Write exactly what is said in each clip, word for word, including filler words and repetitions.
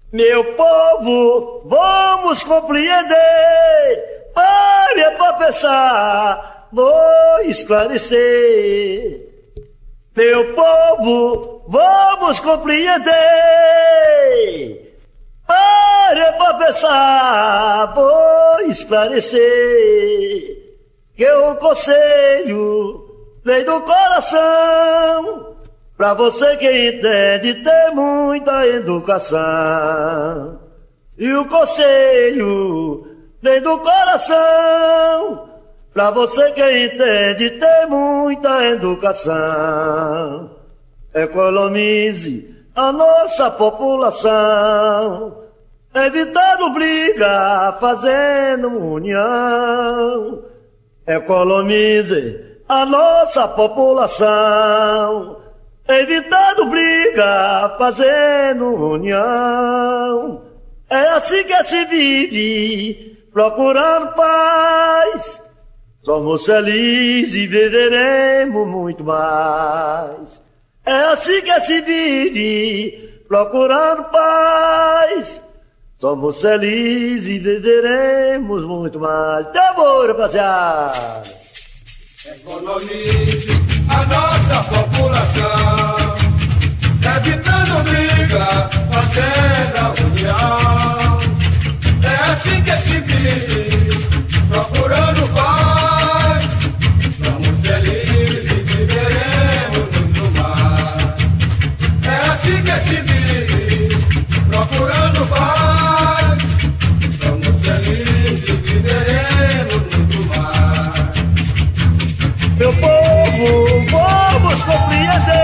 Meu povo, vamos compreender. Pare pra pensar, vou esclarecer. Meu povo, vamos compreender. Pare pra pensar, vou esclarecer. Que o conselho vem do coração, pra você que entende ter muita educação. E o conselho vem do coração, pra você que entende ter muita educação. Economize a nossa população, evitando briga, fazendo união. Economize a nossa população, evitando briga, fazendo união. É assim que se vive, procurando paz. Somos felizes e viveremos muito mais. É assim que se vive, procurando paz. Somos felizes e viveremos muito mais. De amor, rapaziada. Economize a nossa população, evitando briga, fazendo a união. É assim que se vive, procurando paz. Somos felizes e viveremos muito mais. É assim que se vive, procurando paz. Somos felizes e viveremos muito mais. Meu povo, vamos compreender.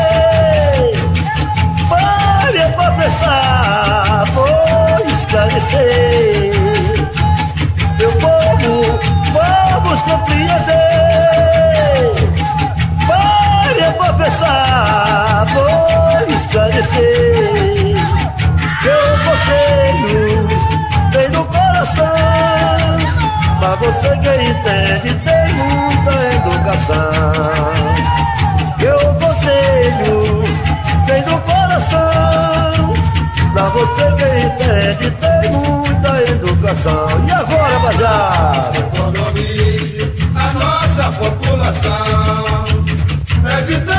Pare pra pensar, vou esclarecer. Meu povo, vamos compreender. Pare pra pensar, vou esclarecer. Meu conselho vem do coração, pra você que entende tem muita educação. Meu conselho vem do coração, pra você que entende tem muita educação. E agora, rapaziada? Economize a nossa população, evitando